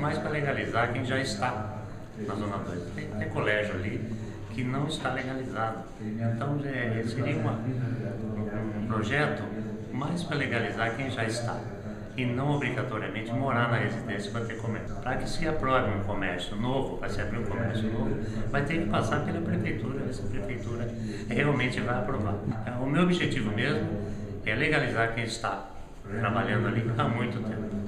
mais para legalizar quem já está na Zona 2. Tem colégio ali que não está legalizado. Então seria um projeto mais para legalizar quem já está e não obrigatoriamente morar na residência para ter comércio. Para que se aprove um comércio novo, para se abrir um comércio novo, vai ter que passar pela prefeitura, essa prefeitura realmente vai aprovar. O meu objetivo mesmo é legalizar quem está trabalhando ali há muito tempo.